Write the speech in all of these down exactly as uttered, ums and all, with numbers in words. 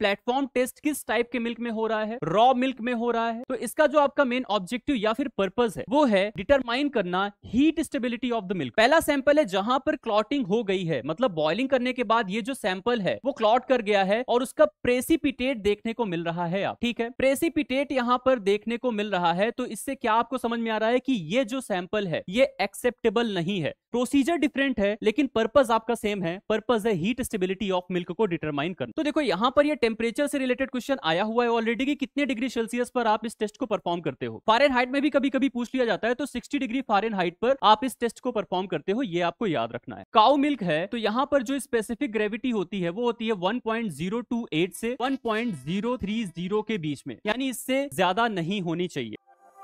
Platform test किस type के milk में हो रहा है, रॉ मिल्क में हो रहा है। तो इसका जो आपका मेन ऑब्जेक्टिव या फिर पर्पस है वो है डिटरमाइन करना heat stability of the milk. पहला सैंपल है जहां पर क्लॉटिंग हो गई है, मतलब बॉइलिंग करने के बाद ये जो सैंपल है वो क्लॉट कर गया है और उसका प्रेसिपिटेट देखने को मिल रहा है। आप ठीक है, प्रेसिपिटेट यहां पर देखने को मिल रहा है। तो इससे क्या आपको समझ में आ रहा है कि ये जो सैंपल है ये एक्सेप्टेबल नहीं है। प्रोसीजर डिफरेंट है लेकिन पर्पस आपका सेम है, पर्पस है हीट स्टेबिलिटी ऑफ मिल्क को डिटरमाइन करना। तो देखो यहां पर ये टेम्परेचर से रिलेटेड क्वेश्चन आया हुआ है ऑलरेडी कि कितने डिग्री सेल्सियस पर आप इस टेस्ट को परफॉर्म करते हो। फारेनहाइट में भी कभी कभी पूछ लिया जाता है, तो साठ डिग्री फारेनहाइट पर आप इस टेस्ट को परफॉर्म करते हो, ये आपको याद रखना है। काउ मिल्क है तो यहां पर जो स्पेसिफिक ग्रेविटी होती है वो होती है one point zero two eight से one point zero three zero के बीच में, यानी इससे ज्यादा नहीं होनी चाहिए।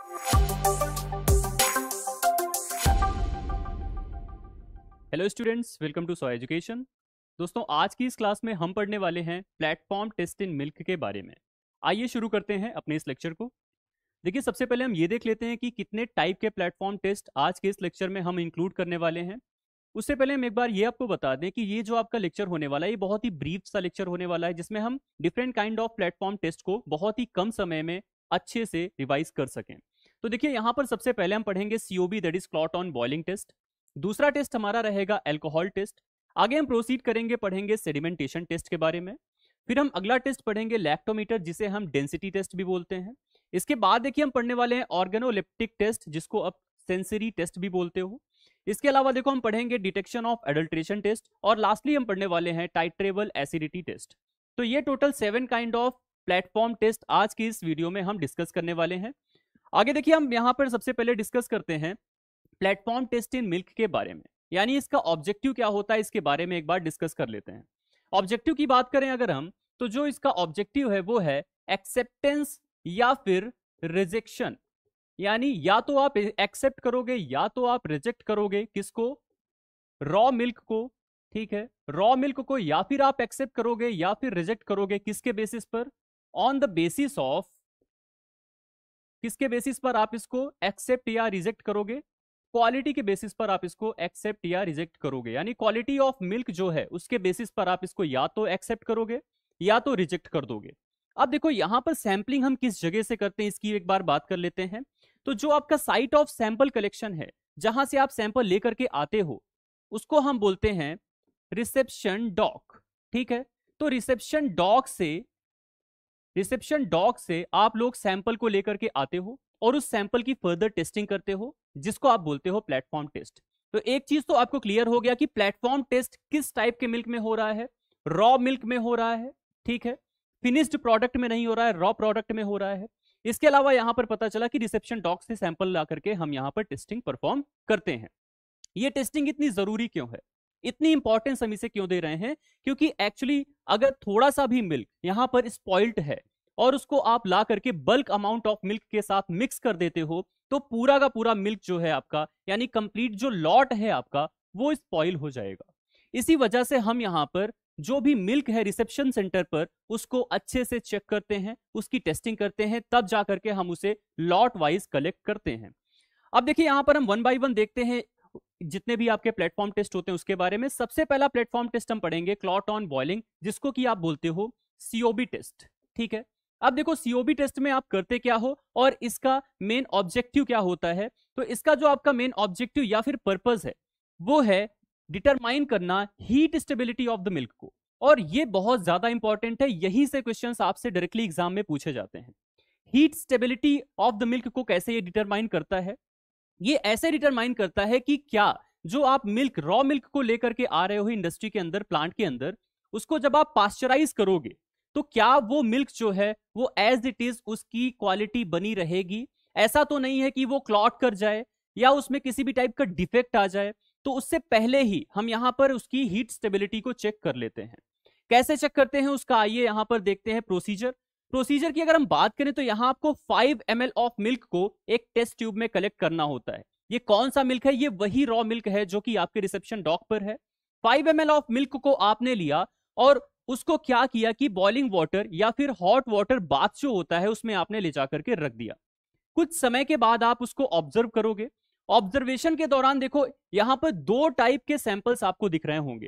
हेलो स्टूडेंट्स, वेलकम टू सॉय एजुकेशन। दोस्तों आज की इस क्लास में हम पढ़ने वाले हैं प्लेटफॉर्म टेस्ट इन मिल्क के बारे में। आइए शुरू करते हैं अपने इस लेक्चर को। देखिए सबसे पहले हम ये देख लेते हैं कि कितने टाइप के प्लेटफॉर्म टेस्ट आज के इस लेक्चर में हम इंक्लूड करने वाले हैं। उससे पहले हम एक बार ये आपको बता दें कि ये जो आपका लेक्चर होने वाला है ये बहुत ही ब्रीफ सा लेक्चर होने वाला है, जिसमें हम different kind of platform test को बहुत ही कम समय में अच्छे से रिवाइज कर सकें। तो देखिए यहाँ पर सबसे पहले हम पढ़ेंगे COB, that is clot on boiling test. दूसरा टेस्ट हमारा रहेगा अल्कोहल टेस्ट। आगे हम प्रोसीड करेंगे, पढ़ेंगे सेडिमेंटेशन टेस्ट के बारे में। फिर हम अगला टेस्ट पढ़ेंगे लैक्टोमीटर, जिसे हम डेंसिटी टेस्ट भी बोलते हैं। इसके बाद देखिए हम पढ़ने वाले हैं ऑर्गेनोलेप्टिक टेस्ट, जिसको आप सेंसरी टेस्ट भी बोलते हो। इसके अलावा देखो हम पढ़ेंगे डिटेक्शन ऑफ एडल्ट्रेशन टेस्ट, और लास्टली हम पढ़ने वाले हैं टाइट्रेबल एसिडिटी टेस्ट। तो ये total seven kind of platform test आज की इस वीडियो में हम डिस्कस करने वाले हैं। आगे देखिए हम यहाँ पर सबसे पहले डिस्कस करते हैं प्लेटफॉर्म टेस्ट इन मिल्क के बारे में, यानी इसका ऑब्जेक्टिव क्या होता है इसके बारे में एक बार डिस्कस कर लेते हैं। ऑब्जेक्टिव की बात करें अगर हम, तो जो इसका ऑब्जेक्टिव है वो है एक्सेप्टेंस या फिर रिजेक्शन, यानी या तो आप एक्सेप्ट करोगे या तो आप रिजेक्ट करोगे। किसको? रॉ मिल्क को। ठीक है, रॉ मिल्क को या फिर आप एक्सेप्ट करोगे या फिर रिजेक्ट करोगे। किसके बेसिस पर? ऑन द बेसिस ऑफ, किसके बेसिस पर आप इसको एक्सेप्ट या रिजेक्ट करोगे? क्वालिटी के बेसिस पर आप इसको एक्सेप्ट या रिजेक्ट करोगे, यानी क्वालिटी ऑफ मिल्क जो है उसके बेसिस पर आप इसको या तो एक्सेप्ट करोगे या तो रिजेक्ट कर दोगे। अब देखो यहां पर सैंपलिंग हम किस जगह से करते हैं इसकी एक बार बात कर लेते हैं। तो जो आपका साइट ऑफ सैंपल कलेक्शन है, जहां से आप सैंपल लेकर के आते हो, उसको हम बोलते हैं रिसेप्शन डॉक। ठीक है, तो रिसेप्शन डॉक से रिसेप्शन डॉक से आप लोग सैंपल को लेकर के आते हो और उस सैंपल की फर्दर टेस्टिंग करते हो, जिसको आप बोलते हो प्लेटफॉर्म टेस्ट। तो एक चीज तो आपको क्लियर हो गया कि प्लेटफॉर्म टेस्ट किस टाइप के मिल्क में हो रहा है, रॉ मिल्क में हो रहा है। ठीक है, फिनिश्ड प्रोडक्ट में नहीं हो रहा है, रॉ प्रोडक्ट में हो रहा है। इसके अलावा यहां पर पता चला कि रिसेप्शन डॉक से सैंपल ला करके हम यहां पर टेस्टिंग परफॉर्म करते हैं। ये टेस्टिंग इतनी जरूरी क्यों है, इतनी इंपॉर्टेंस हम इसे क्यों दे रहे हैं? क्योंकि एक्चुअली अगर थोड़ा सा भी मिल्क यहां पर स्पॉइल्ड है और उसको आप ला करके बल्क अमाउंट ऑफ मिल्क के साथ मिक्स कर देते हो, तो पूरा का पूरा मिल्क जो है आपका, यानी कंप्लीट जो लॉट है आपका, वो स्पॉइल हो जाएगा। इसी वजह से हम यहां पर जो भी मिल्क है रिसेप्शन सेंटर पर, उसको अच्छे से चेक करते हैं, उसकी टेस्टिंग करते हैं, तब जा करके हम उसे लॉट वाइज कलेक्ट करते हैं। अब देखिए यहां पर हम वन बाय वन देखते हैं जितने भी आपके प्लेटफॉर्म टेस्ट होते हैं उसके बारे में। सबसे पहला प्लेटफॉर्म टेस्ट हम पढ़ेंगे क्लॉट ऑन बॉइलिंग, जिसको कि आप बोलते हो सीओबी टेस्ट। ठीक है, अब देखो सीओबी टेस्ट में आप करते क्या हो और इसका मेन ऑब्जेक्टिव क्या होता है। तो इसका जो आपका मेन ऑब्जेक्टिव या फिर पर्पस है वो है डिटरमाइन करना heat stability of the milk को, और ये बहुत ज्यादा इंपॉर्टेंट है, यहीं से क्वेश्चंस आपसे डायरेक्टली एग्जाम में पूछे जाते हैं। Heat stability of the milk को कैसे ये डिटरमाइन करता है? ये ऐसे डिटरमाइन करता है कि क्या जो आप मिल्क, रॉ मिल्क को लेकर के आ रहे हो इंडस्ट्री के अंदर, प्लांट के अंदर, उसको जब आप पास्चराइज करोगे तो क्या वो मिल्क जो है वो एज इट इज उसकी क्वालिटी बनी रहेगी। ऐसा तो नहीं है कि वो क्लॉट कर जाए या उसमें किसी भी टाइप का डिफेक्ट आ जाए। तो उससे पहले ही हम यहां पर उसकी हीट स्टेबिलिटी को चेक कर लेते हैं। कैसे चेक करते हैं उसका आइए यहां पर देखते हैं प्रोसीजर। प्रोसीजर की अगर हम बात करें तो यहां आपको five M L of milk को एक टेस्ट ट्यूब में कलेक्ट करना होता है। ये कौन सा मिल्क है? ये वही रॉ मिल्क है जो कि आपके रिसेप्शन डॉक पर है। Five M L of milk को आपने लिया और उसको क्या किया कि बॉइलिंग वाटर या फिर हॉट वाटर बाथ जो होता है उसमें आपने ले जाकर के रख दिया। कुछ समय के बाद आप उसको ऑब्जर्व करोगे। ऑब्जर्वेशन के दौरान देखो यहां पर दो टाइप के सैंपल्स आपको दिख रहे होंगे।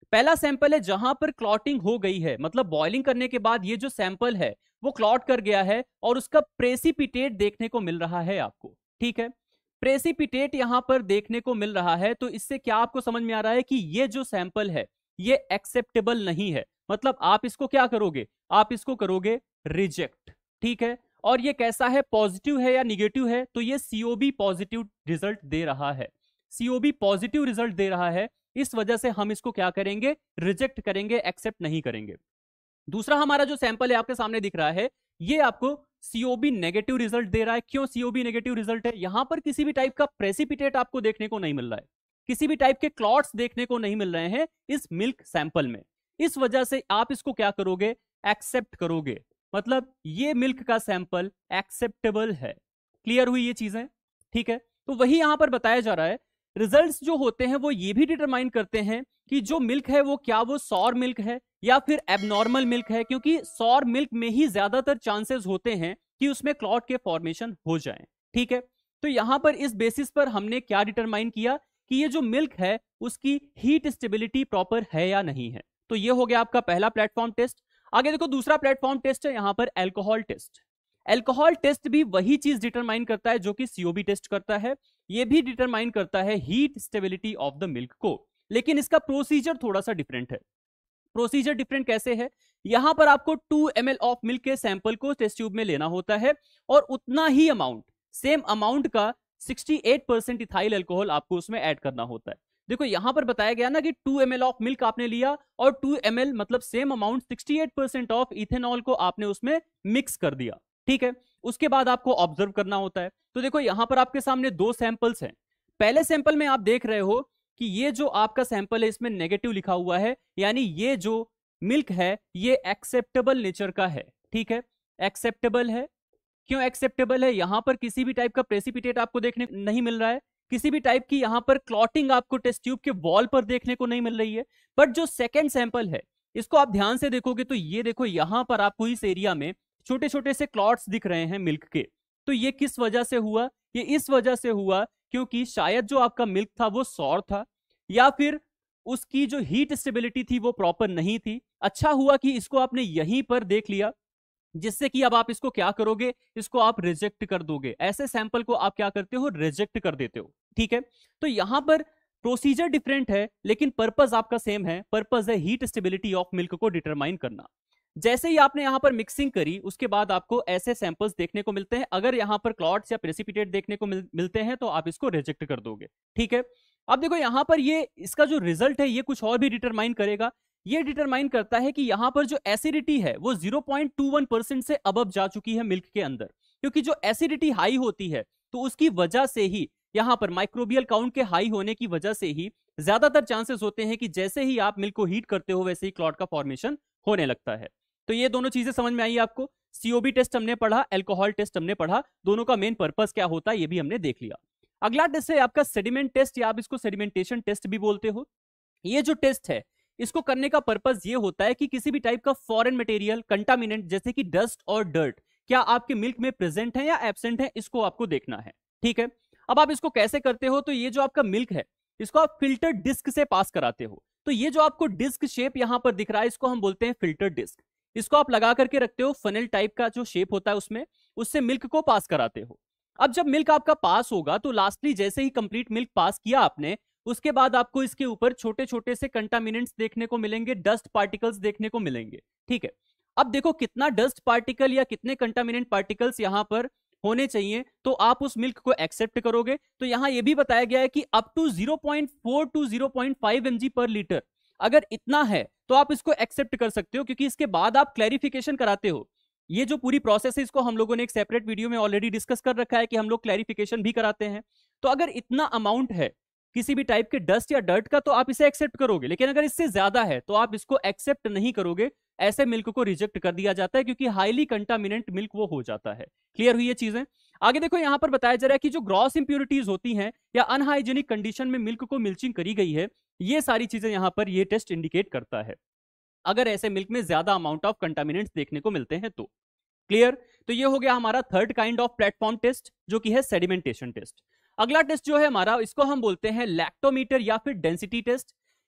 पहला सैंपल है जहां पर क्लॉटिंग हो गई है, मतलब बॉइलिंग करने के बाद ये जो सैंपल है वो क्लॉट कर गया है और उसका प्रेसिपिटेट देखने को मिल रहा है आपको, ठीक है। प्रेसिपिटेट यहां पर देखने को मिल रहा है, तो इससे क्या आपको समझ में आ रहा है कि ये जो सैंपल है ये एक्सेप्टेबल नहीं है, मतलब आप इसको क्या करोगे, आप इसको करोगे रिजेक्ट, ठीक है। और ये कैसा है, पॉजिटिव है या निगेटिव है, तो ये सीओबी पॉजिटिव रिजल्ट दे रहा है, सीओबी पॉजिटिव रिजल्ट दे रहा है, इस वजह से हम इसको क्या करेंगे, रिजेक्ट करेंगे, एक्सेप्ट नहीं करेंगे। दूसरा हमारा जो सैंपल है आपके सामने दिख रहा है, ये आपको सीओबी नेगेटिव रिजल्ट दे रहा है। क्यों सीओबी नेगेटिव रिजल्ट है, यहां पर किसी भी टाइप का प्रेसिपिटेट आपको देखने को नहीं मिल रहा है, किसी भी टाइप के क्लॉट्स देखने को नहीं मिल रहे हैं इस मिल्क सैंपल में, इस वजह से आप इसको क्या करोगे, एक्सेप्ट करोगे, मतलब ये मिल्क का सैंपल एक्सेप्टेबल है। क्लियर हुई ये चीजें, ठीक है। तो वही यहां पर बताया जा रहा है, रिजल्ट्स जो होते हैं वो ये भी डिटरमाइन करते हैं कि जो मिल्क है वो क्या वो सॉर मिल्क है या फिर एबनॉर्मल मिल्क है, क्योंकि सॉर मिल्क में ही ज्यादातर चांसेस होते हैं कि उसमें क्लॉट के फॉर्मेशन हो जाएं, ठीक है। तो यहां पर इस बेसिस पर हमने क्या डिटरमाइन किया कि ये जो मिल्क है उसकी हीट स्टेबिलिटी प्रॉपर है या नहीं है। तो ये हो गया आपका पहला प्लेटफॉर्म टेस्ट। आगे देखो दूसरा प्लेटफॉर्म टेस्ट है यहां पर एल्कोहल टेस्ट। एल्कोहल टेस्ट भी वही चीज डिटरमाइन करता है जो कि सीओबी टेस्ट करता है, ये भी डिटरमाइन करता है heat stability of the milk को, लेकिन इसका प्रोसीजर थोड़ा सा डिफरेंट है। प्रोसीजर डिफरेंट कैसे है, यहां पर आपको two M L of milk के सैंपल को टेस्ट ट्यूब में लेना होता है और उतना ही अमाउंट, सेम अमाउंट का अड़सठ परसेंट इथाइल अल्कोहल आपको उसमें ऐड करना होता है। देखो यहां पर बताया गया ना कि two M L of milk आपने लिया और टू एम एल मतलब सेम अमाउंट अड़सठ परसेंट ऑफ इथेनॉल को आपने उसमें मिक्स कर दिया, ठीक है। उसके बाद आपको ऑब्जर्व करना होता है। तो देखो यहां पर आपके सामने दो सैंपल्स हैं। पहले सैंपल में आप देख रहे हो कि ये जो आपका सैंपल है इसमें नेगेटिव लिखा हुआ है, यानी ये जो मिल्क है ये एक्सेप्टेबल नेचर का है, ठीक है, एक्सेप्टेबल है। क्यों एक्सेप्टेबल है, यहां पर किसी भी टाइप का प्रेसिपिटेट आपको देखने नहीं मिल रहा है, किसी भी टाइप की यहां पर क्लॉटिंग आपको टेस्ट ट्यूब के वॉल पर देखने को नहीं मिल रही है। बट जो सेकेंड सैंपल है इसको आप ध्यान से देखोगे तो ये देखो यहां पर आपको इस एरिया में छोटे छोटे से क्लॉट्स दिख रहे हैं मिल्क के। तो ये किस वजह से हुआ, ये इस वजह से हुआ क्योंकि शायद जो आपका मिल्क था वो सॉर था या फिर उसकी जो हीट स्टेबिलिटी थी वो प्रॉपर नहीं थी। अच्छा हुआ कि इसको आपने यहीं पर देख लिया, जिससे कि अब आप इसको क्या करोगे, इसको आप रिजेक्ट कर दोगे, ऐसे सैंपल को आप क्या करते हो, रिजेक्ट कर देते हो, ठीक है। तो यहां पर प्रोसीजर डिफरेंट है लेकिन पर्पस आपका सेम है, पर्पस है हीट स्टेबिलिटी ऑफ मिल्क को डिटरमाइन करना। जैसे ही आपने यहां पर मिक्सिंग करी उसके बाद आपको ऐसे सैंपल्स देखने को मिलते हैं, अगर यहां पर क्लॉट्स या प्रेसिपिटेट देखने को मिल, मिलते हैं तो आप इसको रिजेक्ट कर दोगे, ठीक है। अब देखो यहां पर ये इसका जो रिजल्ट है ये कुछ और भी डिटरमाइन करेगा। ये डिटरमाइन करता है कि यहां पर जो एसिडिटी है वो zero point two one percent से अबव जा चुकी है मिल्क के अंदर, क्योंकि जो एसिडिटी हाई होती है तो उसकी वजह से ही यहां पर माइक्रोबियल काउंट के हाई होने की वजह से ही ज्यादातर चांसेस होते हैं कि जैसे ही आप मिल्क को हीट करते हो वैसे ही क्लॉट का फॉर्मेशन होने लगता है। तो ये दोनों चीजें समझ में आई आपको, सीओबी टेस्ट हमने पढ़ा, एल्कोहल टेस्ट हमने पढ़ा, दोनों का मेन पर्पस क्या होता है ये भी हमने देख लिया। अगला टेस्ट है आपका सेडिमेंट टेस्ट या आप इसको सेडिमेंटेशन टेस्ट भी बोलते हो। ये जो टेस्ट है इसको करने का पर्पस ये होता है कि किसी भी टाइप का फॉरेन मटेरियल, कंटामिनेंट जैसे कि डस्ट और डर्ट क्या आपके मिल्क में प्रेजेंट है या एब्सेंट है, इसको आपको देखना है, ठीक है। अब आप इसको कैसे करते हो, तो ये जो आपका मिल्क है इसको आप फिल्टर डिस्क से पास कराते हो। तो ये जो आपको डिस्क शेप यहां पर दिख रहा है इसको हम बोलते हैं फिल्टर डिस्क। इसको आप लगा करके रखते हो, फनल टाइप का जो शेप होता है उसमें, उससे मिल्क को पास कराते हो। अब जब मिल्क आपका पास होगा तो लास्टली जैसे ही कंप्लीट मिल्क पास किया आपने, उसके बाद आपको इसके ऊपर छोटे छोटे से कंटामिनेंट्स देखने को मिलेंगे, डस्ट पार्टिकल्स देखने को मिलेंगे, ठीक है। अब देखो कितना डस्ट पार्टिकल या कितने कंटामिनेंट पार्टिकल्स यहां पर होने चाहिए तो आप उस मिल्क को एक्सेप्ट करोगे। तो यहां यह भी बताया गया है कि up to zero point four to zero point five MG per litre अगर इतना है तो आप इसको एक्सेप्ट कर सकते हो, क्योंकि इसके बाद आप क्लैरिफिकेशन कराते हो। ये जो पूरी प्रोसेस है इसको हम लोगों ने एक सेपरेट वीडियो में ऑलरेडी डिस्कस कर रखा है कि हम लोग क्लैरिफिकेशन भी कराते हैं। तो अगर इतना अमाउंट है किसी भी टाइप के डस्ट या डर्ट का तो आप इसे एक्सेप्ट करोगे, लेकिन अगर इससे ज्यादा है तो आप इसको एक्सेप्ट नहीं करोगे, ऐसे मिल्क को रिजेक्ट कर दिया जाता है क्योंकि हाईली कंटामिनेंट मिल्क वो हो जाता है। क्लियर हुई ये चीजें। आगे देखो यहां पर बताया जा रहा है कि जो ग्रॉस इंप्यूरिटीज होती हैं या अनहाइजीनिक कंडीशन में मिल्क को मिल्चिंग करी गई है, ये सारी चीजें यहां पर ये टेस्ट इंडिकेट करता है अगर ऐसे मिल्क में ज्यादा अमाउंट ऑफ कंटामिनेंट्स देखने को मिलते हैं तो। क्लियर। तो ये हो गया हमारा third kind of platform test जो कि है सेडिमेंटेशन टेस्ट। अगला टेस्ट जो है हमारा इसको हम बोलते हैं लैक्टोमीटर या फिर डेंसिटी टेस्ट।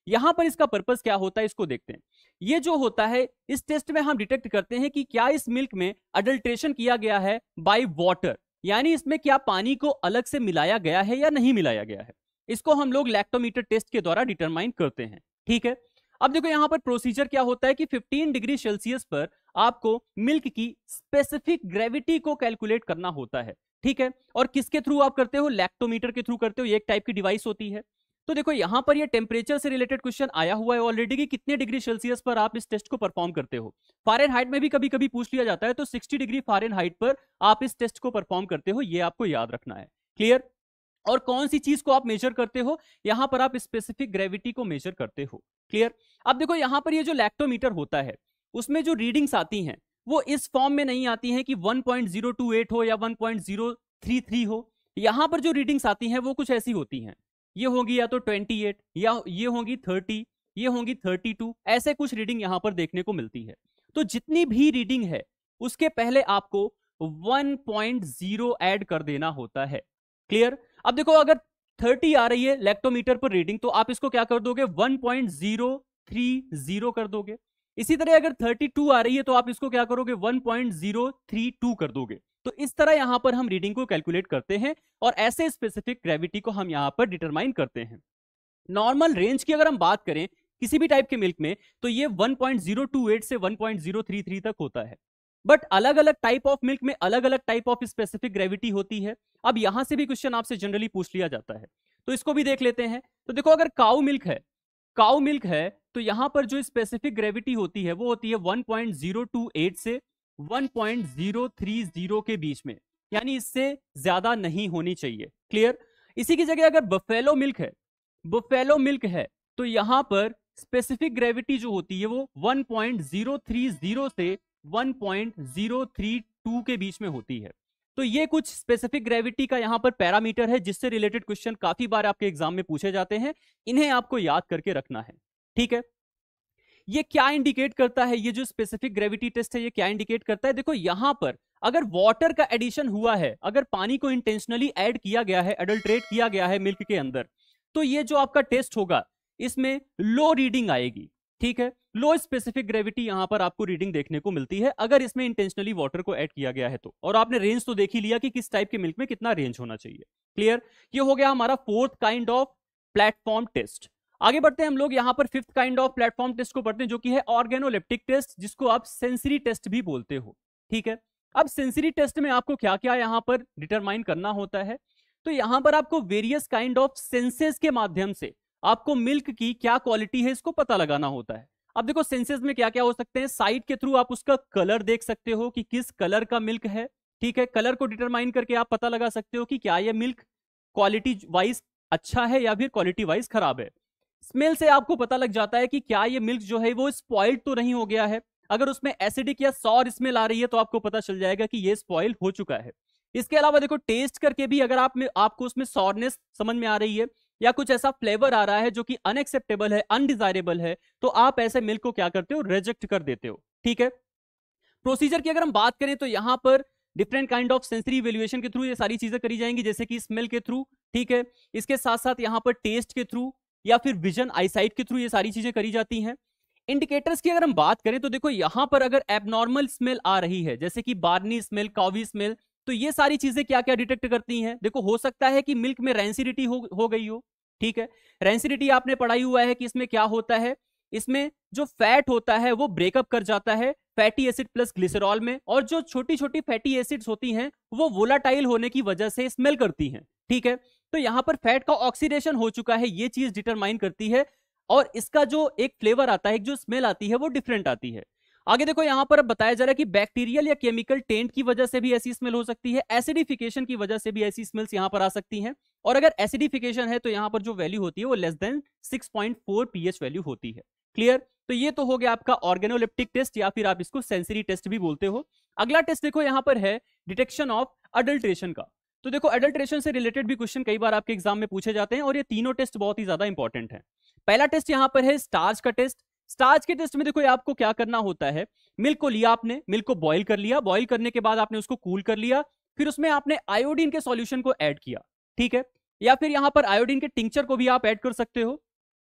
यहां पर इसका पर्पस क्या होता है इसको देखते हैं। ये जो होता है इस टेस्ट में हम डिटेक्ट करते हैं कि क्या इस मिल्क में अडल्ट्रेशन किया गया है बाय वाटर, यानी इसमें क्या पानी को अलग से मिलाया गया है या नहीं मिलाया गया है। इसको हम लोग लैक्टोमीटर टेस्ट के द्वारा डिटरमाइन करते हैं। ठीक है, अब देखो यहां पर प्रोसीजर क्या होता है कि पंद्रह डिग्री सेल्सियस पर आपको मिल्क की स्पेसिफिक ग्रेविटी को कैलकुलेट करना होता है। ठीक है, और किसके थ्रू आप करते हो, लैक्टोमीटर के थ्रू करते हो। ये एक टाइप की डिवाइस होती है। तो देखो यहां पर ये टेम्परेचर से रिलेटेड क्वेश्चन आया हुआ है ऑलरेडी कि कितने डिग्री सेल्सियस पर आप इस टेस्ट को परफॉर्म करते हो। फारेनहाइट में भी कभी कभी पूछ लिया जाता है, तो साठ डिग्री फारेनहाइट पर आप इस टेस्ट को परफॉर्म करते हो, ये आपको याद रखना है। क्लियर, और कौन सी चीज को आप मेजर करते हो, यहां पर आप स्पेसिफिक ग्रेविटी को मेजर करते हो। क्लियर, अब देखो यहां पर ये जो लैक्टोमीटर होता है उसमें जो रीडिंग्स आती हैं वो इस फॉर्म में नहीं आती हैं कि one point zero two eight हो या one point zero three three हो। यहां पर जो रीडिंग्स आती हैं वो कुछ ऐसी होती हैं, ये होगी या तो अट्ठाईस या ये होंगी तीस, ये होंगी बत्तीस, ऐसे कुछ रीडिंग यहां पर देखने को मिलती है। तो जितनी भी रीडिंग है उसके पहले आपको वन पॉइंट ज़ीरो ऐड कर देना होता है। क्लियर, अब देखो अगर तीस आ रही है लैक्टोमीटर पर रीडिंग तो आप इसको क्या कर दोगे, one point zero three zero कर दोगे। इसी तरह अगर बत्तीस आ रही है तो आप इसको क्या करोगे, one point zero three two कर दोगे। तो इस तरह यहां पर हम रीडिंग को कैलकुलेट करते हैं और ऐसे स्पेसिफिक ग्रेविटी को हम यहां पर डिटरमाइन करते हैं। नॉर्मल रेंज की अगर हम बात करें किसी भी टाइप के मिल्क में तो ये one point zero two eight से one point zero three three तक होता है। बट अलग अलग टाइप ऑफ मिल्क में अलग अलग टाइप ऑफ स्पेसिफिक ग्रेविटी होती है। अब यहां से भी क्वेश्चन आपसे जनरली पूछ लिया जाता है, तो इसको भी देख लेते हैं। तो देखो अगर काऊ मिल्क है काऊ मिल्क है तो यहां पर जो स्पेसिफिक ग्रेविटी होती है वो होती है one point zero two eight से one point zero three zero के बीच में, यानी इससे ज्यादा नहीं होनी चाहिए। क्लियर, इसी की जगह अगर बफेलो मिल्क है बफेलो मिल्क है तो यहां पर स्पेसिफिक ग्रेविटी जो होती है वो one point zero three zero से one point zero three two के बीच में होती है। तो ये कुछ स्पेसिफिक ग्रेविटी का यहां पर पैरामीटर है जिससे रिलेटेड क्वेश्चन काफी बार आपके एग्जाम में पूछे जाते हैं, इन्हें आपको याद करके रखना है। ठीक है, ये क्या इंडिकेट करता है, ये जो स्पेसिफिक ग्रेविटी टेस्ट है ये क्या इंडिकेट करता है, देखो यहां पर अगर वाटर का एडिशन हुआ है, अगर पानी को इंटेंशनली ऐड किया गया है, अडल्ट्रेट किया गया है मिल्क के अंदर, तो ये जो आपका टेस्ट होगा इसमें लो रीडिंग आएगी। ठीक है, लो स्पेसिफिक ग्रेविटी यहां पर आपको रीडिंग देखने को मिलती है अगर इसमें इंटेंशनली वाटर को ऐड किया गया है तो। और आपने रेंज तो देख ही लिया कि किस टाइप के मिल्क में कितना रेंज होना चाहिए। क्लियर, ये हो गया हमारा fourth kind of platform test. आगे बढ़ते हैं हम लोग यहां पर fifth kind of platform test को पढ़ते हैं जो कि है ऑर्गेनोलेप्टिक टेस्ट, जिसको आप सेंसरी टेस्ट भी बोलते हो। ठीक है, अब सेंसरी टेस्ट में आपको क्या क्या यहां पर डिटरमाइन करना होता है, तो यहां पर आपको वेरियस काइंड ऑफ सेंसेस के माध्यम से आपको मिल्क की क्या क्वालिटी है इसको पता लगाना होता है। अब देखो सेंसेस में क्या क्या हो सकते हैं, साइट के थ्रू आप उसका कलर देख सकते हो कि किस कलर का मिल्क है। ठीक है, कलर को डिटरमाइन करके आप पता लगा सकते हो कि क्या यह मिल्क क्वालिटी वाइज अच्छा है या फिर क्वालिटी वाइज खराब है। स्मेल से आपको पता लग जाता है कि क्या ये मिल्क जो है वो स्पॉइल्ड तो नहीं हो गया है। अगर उसमें एसिडिक या सॉर स्मेल आ रही है तो आपको पता चल जाएगा कि ये स्पॉइल हो चुका है। इसके अलावा देखो टेस्ट करके भी अगर आप में आपको उसमें सॉरनेस समझ में आ रही है या कुछ ऐसा फ्लेवर आ रहा है जो कि अनएक्सेप्टेबल है, अनडिजायरेबल है, तो आप ऐसे मिल्क को क्या करते हो, रिजेक्ट कर देते हो। ठीक है, प्रोसीजर की अगर हम बात करें तो यहां पर different kind of sensory evaluation के थ्रू ये सारी चीजें करी जाएंगी, जैसे कि स्मेल के थ्रू। ठीक है, इसके साथ साथ यहां पर टेस्ट के थ्रू या फिर विजन आईसाइट के थ्रू ये सारी चीजें करी जाती हैं। इंडिकेटर्स की अगर हम बात करें तो देखो यहां पर अगर एबनॉर्मल स्मेल आ रही है जैसे कि बार्नी स्मेल, कॉवी स्मेल, तो ये सारी चीजें क्या क्या डिटेक्ट करती हैं, देखो हो सकता है कि मिल्क में रेंसिडिटी हो, हो गई हो। ठीक है, रेंसिडिटी आपने पढ़ाई हुआ है कि इसमें क्या होता है, इसमें जो फैट होता है वो ब्रेकअप कर जाता है फैटी एसिड प्लस ग्लिसरॉल में, और जो छोटी छोटी फैटी एसिड्स होती हैं वो वोलाटाइल होने की वजह से स्मेल करती हैं। ठीक है, तो यहां पर फैट का ऑक्सीडेशन हो चुका है, ये चीज डिटरमाइन करती है, और इसका जो एक फ्लेवर आता है, जो स्मेल आती है वो डिफरेंट आती है। आगे देखो यहां पर बताया जा रहा है कि बैक्टीरियल या केमिकल टेंट की वजह से भी ऐसी स्मेल हो सकती है, एसिडिफिकेशन की वजह से भी ऐसी स्मेल्स यहां पर आ सकती हैं, और अगर एसिडिफिकेशन है तो यहां पर जो वैल्यू होती है वो less than six point four PH value होती है। क्लियर, तो ये तो हो गया आपका ऑर्गेनोलेप्टिक टेस्ट या फिर आप इसको सेंसरी टेस्ट भी बोलते हो। अगला टेस्ट देखो यहां पर है डिटेक्शन ऑफ अडल्ट्रेशन का। तो देखो अडल्ट्रेशन से रिलेटेड भी क्वेश्चन कई बार आपके एग्जाम में पूछे जाते हैं और ये तीनों टेस्ट बहुत ही ज्यादा इंपॉर्टेंट है। पहला टेस्ट यहां पर है स्टार्च का टेस्ट। स्टार्च के टेस्ट में देखो आपको क्या करना होता है, मिल्क को लिया आपने, मिल्क को बॉईल कर लिया, बॉईल करने के बाद आपने उसको कूल कर लिया, फिर उसमें आपने आयोडीन के सॉल्यूशन को ऐड किया। ठीक है, या फिर यहां पर आयोडीन के टिंक्चर को भी आप ऐड कर सकते हो।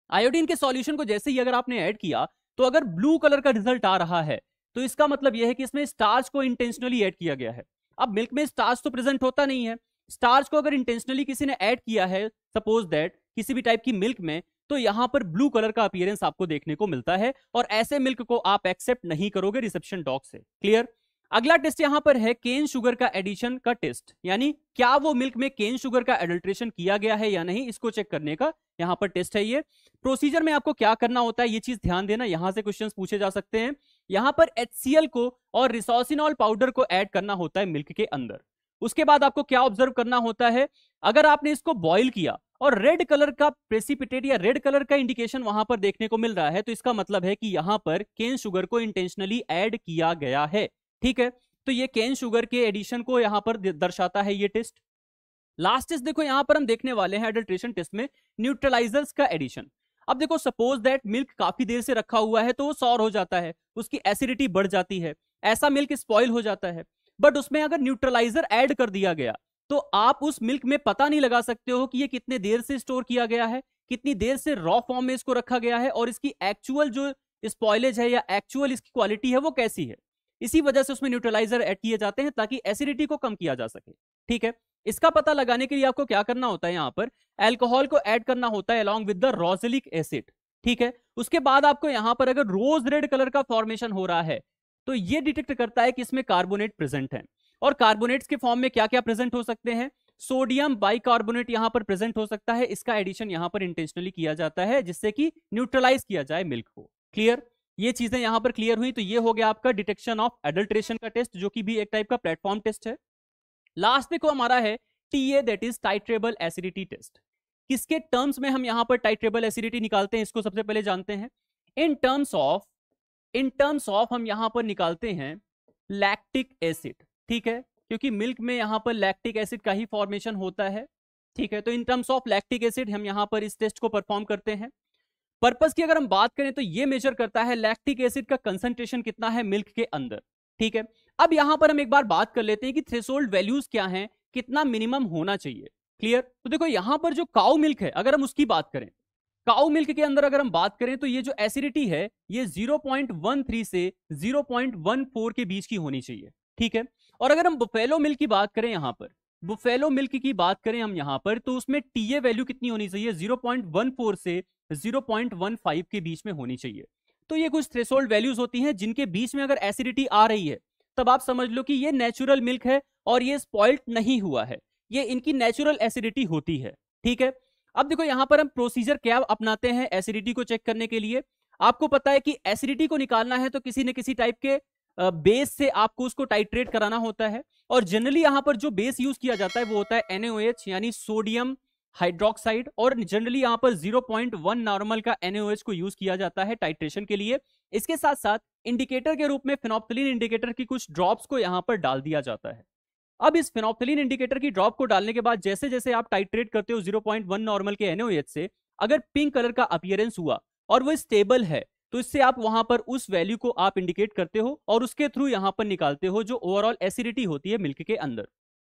आयोडीन के सॉल्यूशन को जैसे ही अगर आपने ऐड किया तो अगर ब्लू कलर का रिजल्ट आ रहा है तो इसका मतलब यह है कि इसमें स्टार्च को इंटेंशनली ऐड किया गया है। अब मिल्क में स्टार्च तो प्रेजेंट होता नहीं है, स्टार्च को अगर इंटेंशनली किसी ने ऐड किया है सपोज दैट किसी भी टाइप की मिल्क में, तो यहां पर ब्लू कलर का अपीयरेंस आपको देखने को मिलता है और ऐसे मिल्क को आप एक्सेप्ट नहीं करोगे रिसेप्शन डॉग से। क्लियर। अगला टेस्ट यहां पर है केन शुगर का एडिशन का टेस्ट, यानी क्या वो मिल्क में केन शुगर का एडल्ट्रेशन किया गया है या नहीं, इसको चेक करने का यहां पर टेस्ट है। ये प्रोसीजर में आपको क्या करना होता है ये चीज ध्यान देना, यहां से क्वेश्चंस पूछे जा सकते हैं। यहां पर एचसीएल को और रिसोसिनॉल पाउडर को ऐड करना होता है मिल्क के अंदर। उसके बाद आपको क्या ऑब्जर्व करना होता है, अगर आपने इसको बॉईल किया और रेड कलर का प्रेसिपिटेट या रेड कलर का इंडिकेशन वहां पर देखने को मिल रहा है, तो इसका मतलब है कि यहां पर केन शुगर को इंटेंशनली ऐड किया गया है। ठीक है, तो ये केन शुगर के एडिशन को यहां पर दर्शाता है ये टेस्ट। लास्ट टेस्ट देखो यहां पर हम देखने वाले हैं एडल्ट्रेशन टेस्ट में न्यूट्रलाइजर्स का एडिशन। अब देखो सपोज दैट मिल्क काफी देर से रखा हुआ है तो वो सॉर हो जाता है, उसकी एसिडिटी बढ़ जाती है, ऐसा मिल्क स्पॉइल हो जाता है। बट उसमें अगर न्यूट्रलाइजर ऐड कर दिया गया तो आप उस मिल्क में पता नहीं लगा सकते हो कि ये कितने देर से स्टोर किया गया है, कितनी देर से रॉ फॉर्म में इसको रखा गया है और इसकी एक्चुअल जो स्पॉइलेज है या एक्चुअल इसकी क्वालिटी है वो कैसी है। इसी वजह से उसमें न्यूट्रलाइजर ऐड किए जाते हैं ताकि एसिडिटी को कम किया जा सके। ठीक है, इसका पता लगाने के लिए आपको क्या करना होता है, यहां पर एल्कोहल को ऐड करना होता है along with the rosolic acid. ठीक है, उसके बाद आपको यहां पर अगर रोज रेड कलर का फॉर्मेशन हो रहा है तो ये डिटेक्ट करता है कि इसमें कार्बोनेट प्रेजेंट है। और कार्बोनेट्स के फॉर्म में क्या क्या प्रेजेंट हो सकते हैं, सोडियम बाइकार्बोनेट यहां पर प्रेजेंट हो सकता है, इसका एडिशन यहां पर इंटेंशनली किया जाता है जिससे कि न्यूट्रलाइज किया जाए मिल्क को। क्लियर, ये चीजें यहां पर क्लियर हुई। तो ये हो गया आपका डिटेक्शन ऑफ एडल्ट्रेशन का टेस्ट, जो कि भी एक टाइप का प्लेटफॉर्म टेस्ट है। लास्ट देखो हमारा है TA, that is titratable acidity test. किसके टर्म्स में हम यहां पर टाइट्रेबल एसिडिटी निकालते हैं इसको सबसे पहले जानते हैं। In terms of in terms of हम यहां पर निकालते हैं लैक्टिक एसिड। ठीक है, क्योंकि मिल्क में यहां पर लैक्टिक एसिड का ही फॉर्मेशन होता है। ठीक है, तो in terms of lactic acid हम यहां पर इस टेस्ट को परफॉर्म करते हैं। पर्पस की अगर हम बात करें तो ये मेजर करता है लैक्टिक एसिड का कंसंट्रेशन कितना है मिल्क के अंदर। ठीक है, अब यहां पर हम एक बार बात कर लेते हैं कि थ्रेशोल्ड वैल्यूज क्या हैं, कितना मिनिमम होना चाहिए। क्लियर, तो देखो यहां पर जो काऊ मिल्क है अगर हम उसकी बात करें, काऊ मिल्क के अंदर अगर हम बात करें तो ये जो एसिडिटी है ये ज़ीरो पॉइंट वन थ्री से ज़ीरो पॉइंट वन फोर के बीच की होनी चाहिए। ठीक है, और अगर हम बुफेलो मिल्क की बात करें, यहां पर बुफेलो मिल्क की बात करें हम यहां पर, तो उसमें टीए वैल्यू कितनी होनी चाहिए, ज़ीरो पॉइंट वन फोर से ज़ीरो पॉइंट वन फाइव के बीच में होनी चाहिए। तो ये कुछ थ्रेशोल्ड वैल्यूज होती हैं जिनके बीच में अगर एसिडिटी आ रही है तब आप समझ लो कि ये नेचुरल मिल्क है और ये स्पॉइल्ड नहीं हुआ है, ये इनकी नेचुरल एसिडिटी होती है। ठीक है, अब देखो यहां पर हम प्रोसीजर क्या अपनाते हैं एसिडिटी को चेक करने के लिए। आपको पता है कि एसिडिटी को निकालना है तो किसी न किसी टाइप के बेस से आपको उसको टाइट्रेट कराना होता है, और जनरली यहां पर जो बेस यूज किया जाता है वो होता है एन ए ओ एच यानी सोडियम हाइड्रोक्साइड, और जनरली यहां पर ज़ीरो पॉइंट वन नॉर्मल का एन ए ओ एच को यूज किया जाता है टाइट्रेशन के लिए। इसके साथ साथ इंडिकेटर के रूप में फेनोप्थलीन इंडिकेटर की कुछ ड्रॉप्स को यहां पर डाल दिया जाता है। अब इस फेनोप्थलीन इंडिकेटर की ड्रॉप को डालने के बाद जैसे जैसे आप टाइट्रेट करते हो ज़ीरो पॉइंट वन नॉर्मल के एन ए ओ एच से, अगर पिंक कलर का अपीयरेंस हुआ और वो स्टेबल है तो इससे आप वहां पर उस वैल्यू को आप इंडिकेट करते हो और उसके थ्रू यहां पर निकालते हो जो ओवरऑल एसिडिटी होती है मिल्क के अंदर।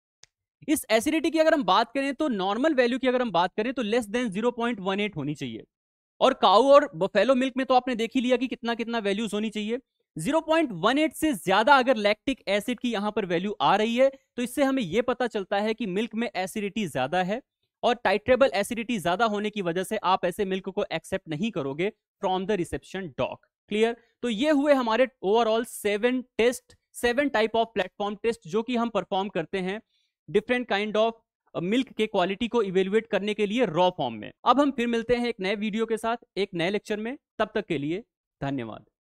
इस एसिडिटी की अगर हम बात करें तो नॉर्मल वैल्यू की अगर हम बात करें तो less than zero point one eight होनी चाहिए, और काऊ और बफेलो मिल्क में तो आपने देख ही लिया कि कितना कितना वैल्यूज होनी चाहिए। ज़ीरो पॉइंट वन एट से ज्यादा अगर लैक्टिक एसिड की यहां पर वैल्यू आ रही है तो इससे हमें यह पता चलता है कि मिल्क में एसिडिटी ज्यादा है, और टाइट्रेबल एसिडिटी ज्यादा होने की वजह से आप ऐसे मिल्क को एक्सेप्ट नहीं करोगे from the reception dock. Clear, तो ये हुए हमारे overall seven test, seven type of platform test जो कि हम परफॉर्म करते हैं डिफरेंट काइंड ऑफ मिल्क के क्वालिटी को इवेल्युएट करने के लिए रॉ फॉर्म में। अब हम फिर मिलते हैं एक नए वीडियो के साथ एक नए लेक्चर में, तब तक के लिए धन्यवाद।